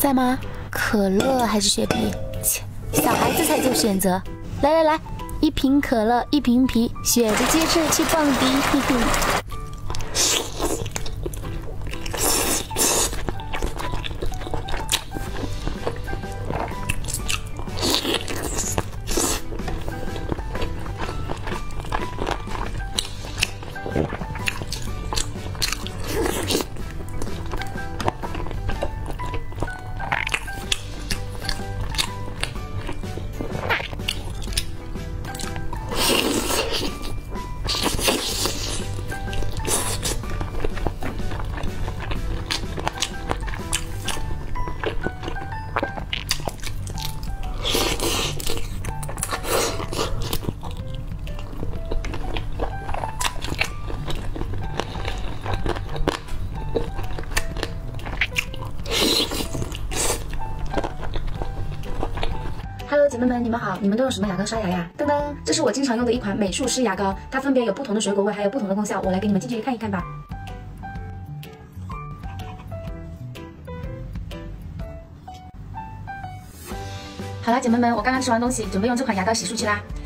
在吗？可乐还是雪碧？切，小孩子才做选择。来来来，一瓶可乐，一瓶啤，雪着鸡翅去蹦迪，嘿嘿。 Hello， 姐妹们，你们好！你们都用什么牙膏刷牙呀？噔噔，这是我经常用的一款美术师牙膏，它分别有不同的水果味，还有不同的功效。我来给你们近距离看一看吧。好啦，姐妹们，我刚刚吃完东西，准备用这款牙膏洗漱去啦。